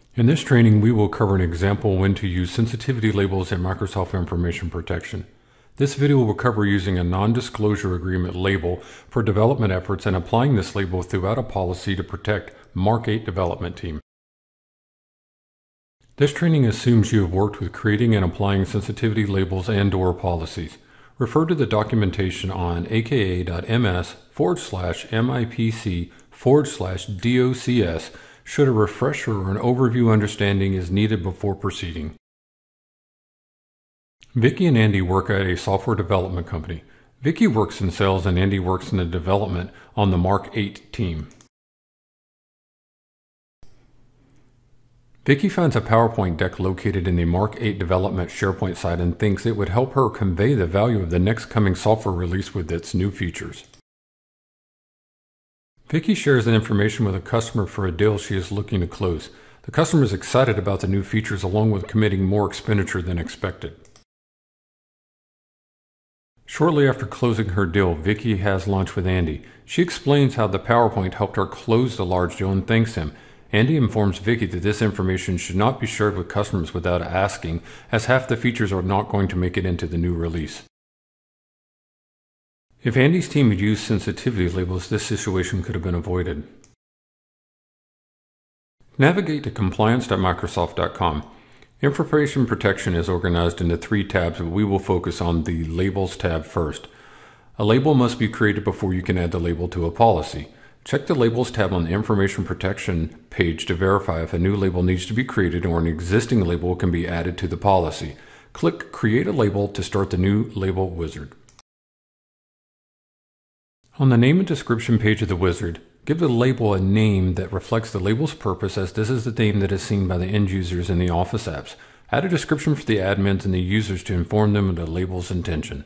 In this training, we will cover an example when to use sensitivity labels in Microsoft Information Protection. This video will cover using a non-disclosure agreement label for development efforts and applying this label throughout a policy to protect Mark 8 development team. This training assumes you have worked with creating and applying sensitivity labels and/or policies. Refer to the documentation on aka.ms/mipc/docs should a refresher or an overview understanding is needed before proceeding. Vicky and Andy work at a software development company. Vicky works in sales and Andy works in the development on the Mark 8 team. Vicky finds a PowerPoint deck located in the Mark 8 development SharePoint site and thinks it would help her convey the value of the next coming software release with its new features. Vicky shares the information with a customer for a deal she is looking to close. The customer is excited about the new features along with committing more expenditure than expected. Shortly after closing her deal, Vicky has lunch with Andy. She explains how the PowerPoint helped her close the large deal and thanks him. Andy informs Vicky that this information should not be shared with customers without asking, as half the features are not going to make it into the new release. If Andy's team had used sensitivity labels, this situation could have been avoided. Navigate to compliance.microsoft.com. Information protection is organized into 3 tabs, but we will focus on the Labels tab first. A label must be created before you can add the label to a policy. Check the Labels tab on the Information Protection page to verify if a new label needs to be created or an existing label can be added to the policy. Click Create a Label to start the new label wizard. On the Name and Description page of the wizard, give the label a name that reflects the label's purpose, as this is the name that is seen by the end users in the Office apps. Add a description for the admins and the users to inform them of the label's intention.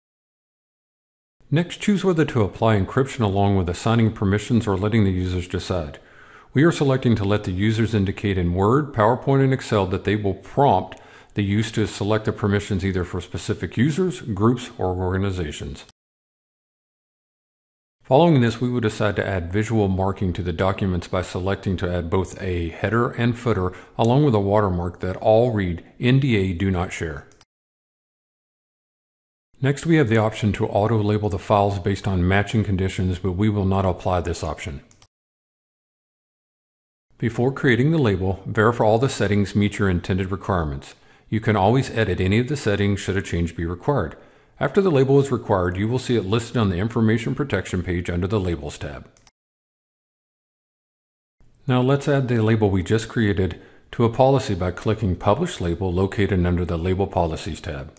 Next, choose whether to apply encryption along with assigning permissions or letting the users decide. We are selecting to let the users indicate in Word, PowerPoint, and Excel that they will prompt the use to select the permissions either for specific users, groups, or organizations. Following this, we will decide to add visual marking to the documents by selecting to add both a header and footer along with a watermark that all read NDA do not share. Next, we have the option to auto-label the files based on matching conditions, but we will not apply this option. Before creating the label, verify all the settings meet your intended requirements. You can always edit any of the settings should a change be required. After the label is required, you will see it listed on the Information Protection page under the Labels tab. Now let's add the label we just created to a policy by clicking Publish Label located under the Label Policies tab.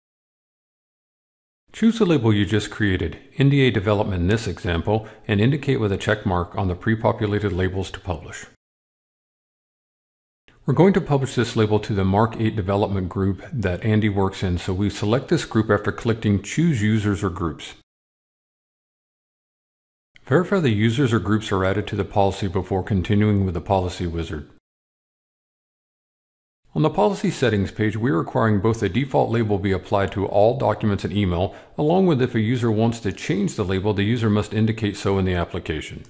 Choose the label you just created, NDA Development in this example, and indicate with a check mark on the pre-populated labels to publish. We're going to publish this label to the Mark 8 development group that Andy works in, so we select this group after clicking Choose Users or Groups. Verify the users or groups are added to the policy before continuing with the policy wizard. On the Policy Settings page, we are requiring both the default label be applied to all documents and email, along with if a user wants to change the label, the user must indicate so in the application.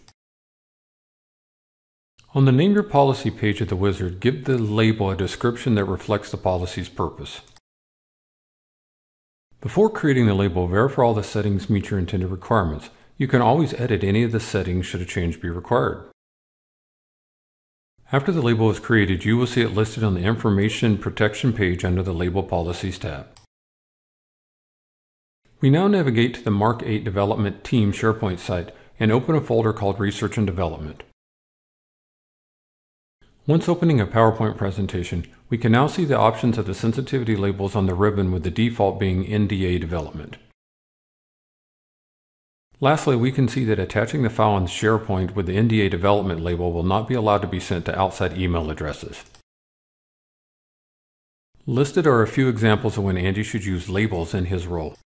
On the Name Your Policy page of the wizard, give the label a description that reflects the policy's purpose. Before creating the label, verify all the settings meet your intended requirements. You can always edit any of the settings should a change be required. After the label is created, you will see it listed on the Information Protection page under the Label Policies tab. We now navigate to the Mark 8 Development Team SharePoint site and open a folder called Research and Development. Once opening a PowerPoint presentation, we can now see the options of the sensitivity labels on the ribbon, with the default being NDA Development. Lastly, we can see that attaching the file in SharePoint with the NDA Development label will not be allowed to be sent to outside email addresses. Listed are a few examples of when Andy should use labels in his role.